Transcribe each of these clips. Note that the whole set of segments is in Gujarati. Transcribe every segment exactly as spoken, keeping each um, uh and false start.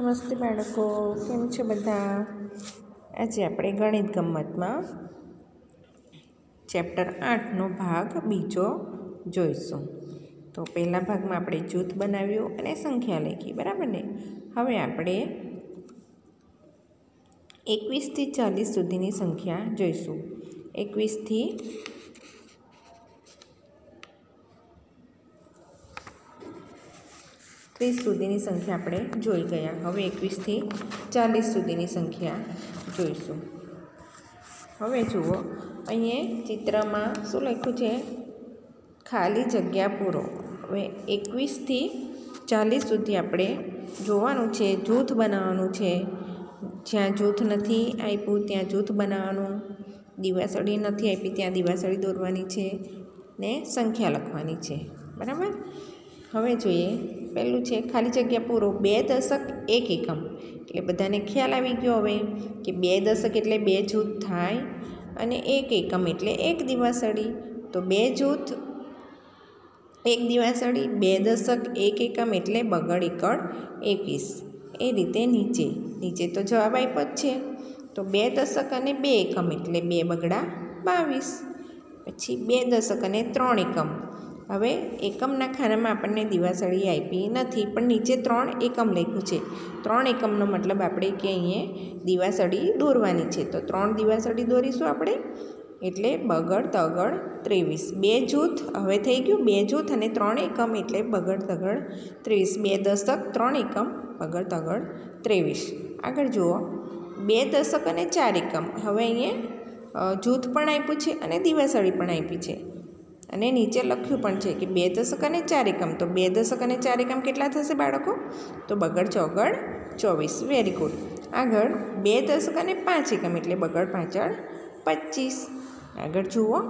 નમસ્તે બાળકો, કેમ છો બધા? આજે આપણે ગણિત ગમ્મતમાં ચેપ્ટર આઠનો ભાગ બીજો જોઈશું. તો પહેલા ભાગમાં આપણે જૂથ બનાવ્યું અને સંખ્યા લખી, બરાબર ને? હવે આપણે એકવીસથી ચાલીસ સુધીની સંખ્યા જોઈશું. એકવીસથી ત્રીસ સુધીની સંખ્યા આપણે જોઈ ગયા. હવે એકવીસથી ચાલીસ સુધીની સંખ્યા જોઈશું. હવે જુઓ, અહીંયા ચિત્રમાં શું લખ્યું છે? ખાલી જગ્યા પૂરો. હવે એકવીસથી ચાલીસ સુધી આપણે જોવાનું છે, જૂથ બનાવવાનું છે. જ્યાં જૂથ નથી આપ્યું ત્યાં જૂથ બનાવવાનું, દિવાસળી નથી આપી ત્યાં દિવાસળી દોરવાની છે ને સંખ્યા લખવાની છે, બરાબર? હવે જોઈએ, પહેલું છે ખાલી જગ્યા પૂરો. બે દશક એક એકમ. એટલે બધાને ખ્યાલ આવી ગયો હવે કે બે દશક એટલે બે જૂથ થાય અને એક એકમ એટલે એક દિવાસળી. તો બે જૂથ એક દિવાસળી, બે દશક એક એકમ એટલે બગડ એકડ એકવીસ. એ રીતે નીચે નીચે તો જવાબ આપ્યો જ છે. તો બે દશક અને બે એકમ એટલે બે બગડા બાવીસ. પછી બે દશક અને ત્રણ એકમ. હવે એકમના ખાનામાં આપણને દિવાસળી આપી નથી, પણ નીચે ત્રણ એકમ લખ્યું છે. ત્રણ એકમનો મતલબ આપણે કે અહીંયા દિવાસળી દોરવાની છે. તો ત્રણ દિવાસળી દોરીશું આપણે, એટલે બગડ તગડ ત્રેવીસ. બે જૂથ હવે થઈ ગયું, બે જૂથ અને ત્રણ એકમ એટલે બગડ તગડ ત્રેવીસ. બે દશક ત્રણ એકમ બગડ તગડ ત્રેવીસ. આગળ જુઓ, બે દશક અને ચાર એકમ. હવે અહીંયા જૂથ પણ આપ્યું છે અને દિવાસળી પણ આપી છે અને નીચે લખ્યું પણ છે કે બે દશક અને ચાર એકમ. તો બે દશક અને ચાર એકમ કેટલા થશે બાળકો? તો બગડ ચોગડ ચોવીસ. Very good. આગળ બે દશક અને પાંચ એકમ એટલે બગડ પાંચડ પચીસ. આગળ જુઓ,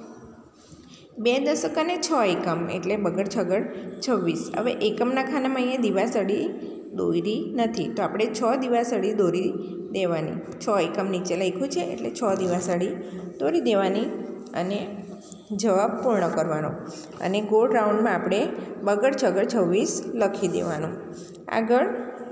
બે દશક અને છ એકમ એટલે બગડ છગડ છવ્વીસ. હવે એકમના ખાનામાં અહીંયા દિવાસળી દોરી નથી, તો આપણે છ દિવાસળી દોરી દેવાની. છ એકમ નીચે લખ્યું છે એટલે છ દિવાસળી દોરી દેવાની અને જવાબ પૂર્ણ કરવાનો. અને ગોળ રાઉન્ડમાં આપણે બગડ છગડ છવ્વીસ લખી દેવાનું. આગળ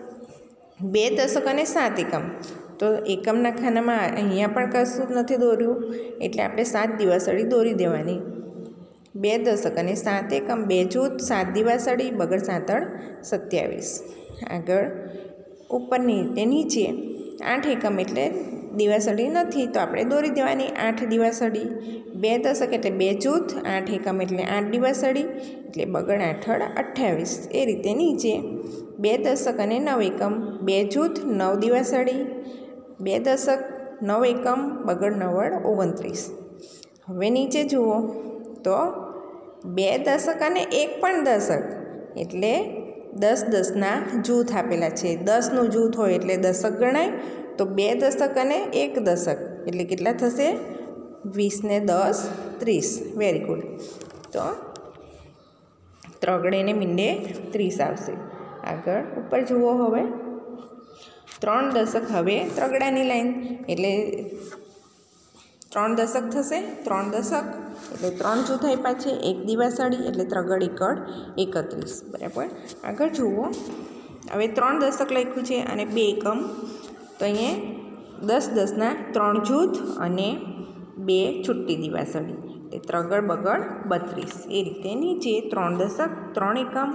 બે દશક અને સાત એકમ. તો એકમના ખાનામાં અહીંયા પણ કશું જ નથી દોર્યું એટલે આપણે સાત દિવાસળી દોરી દેવાની. બે દશક અને સાત એકમ, બે જૂથ, સાત દિવાસળી, બગડ સાતડ સત્યાવીસ. આગળ ઉપરની તે નીચે આઠ એકમ એટલે દિવાસળી નથી, તો આપણે દોરી દેવાની આઠ દિવાસળી. બે દશક એટલે બે જૂથ, આઠ એકમ એટલે આઠ દિવાસળી એટલે બગડ આઠડ અઠ્ઠાવીસ. એ રીતે નીચે બે દશક અને નવ એકમ, બે જૂથ, નવ દિવાસળી, બે દશક, નવ એકમ, બગડ નવડ ઓગણત્રીસ. હવે નીચે જુઓ તો બે દશક અને એક પણ દશક એટલે દસ દસના જૂથ આપેલા છે. દસનું જૂથ હોય એટલે દશક ગણાય. તો બે દશક અને એક દશક એટલે કેટલા થશે? વીસ ને દસ ત્રીસ. Very good. તો ત્રગડે ને મીંડે ત્રીસ આવશે. આગળ ઉપર જુઓ, હવે ત્રણ દશક. હવે ત્રગડાની લાઈન એટલે ત્રણ દશક થશે. ત્રણ દશક એટલે ત્રણ જૂથ આપ્યા છે, એક દિવાસળી એટલે ત્રગડ એકડ એકત્રીસ, બરાબર? આગળ જુઓ, હવે ત્રણ દશક લખ્યું છે અને બે એકમ. તો અહીંયા દસ દસના ત્રણ જૂથ અને બે છુટ્ટી દિવાસળી એટલે ત્રગડ બગડ બત્રીસ. એ રીતે નીચે ત્રણ દશક, ત્રણ એકમ,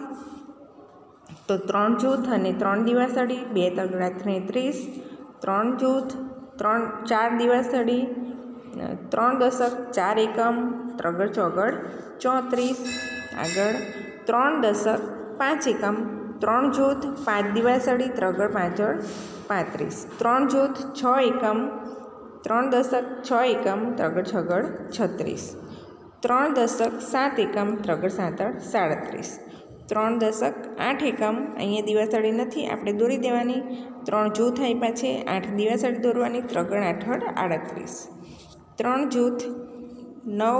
તો ત્રણ જૂથ અને ત્રણ દિવાસળી, બે તગડા ત્રેત્રીસ, ત્રણ જૂથ, ત્રણ ચાર દિવાસળી, ત્રણ દશક, ચાર એકમ, ત્રગડ ચોગડ ચોત્રીસ. આગળ ત્રણ દશક, પાંચ એકમ, ત્રણ જૂથ, પાંચ દિવાસળી, ત્રગડ પાંચડ પાંત્રીસ. ત્રણ જૂથ, છ એકમ, ત્રણ દશક, છ એકમ, ત્રગડ છગડ છત્રીસ. ત્રણ દશક, સાત એકમ, ત્રગડ સાતડ સાડત્રીસ. ત્રણ દશક, આઠ એકમ, અહીંયા દિવાસળી નથી, આપણે દોરી દેવાની. ત્રણ જૂથ આપ્યા છે, આઠ દિવાસળી દોરવાની, ત્રગડ આઠડ આડત્રીસ. ત્રણ જૂથ, નવ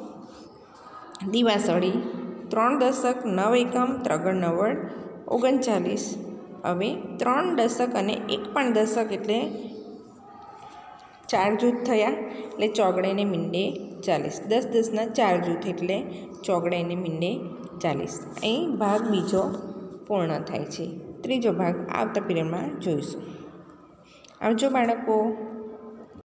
દિવાસળી, ત્રણ દશક, નવ એકમ, ત્રગડ નવ્વડ ઓગણચાલીસ. હવે ત્રણ દશક અને એક પણ દશક એટલે ચાર જૂથ થયા એટલે ચોગડે ને મીંડે ચાલીસ. દસ દસના ચાર જૂથ એટલે ચોગડે ને મીંડે ચાલીસ. અહીં ભાગ બીજો પૂર્ણ થાય છે. ત્રીજો ભાગ આવતા પીરિયડમાં જોઈશું. આવજો બાળકો.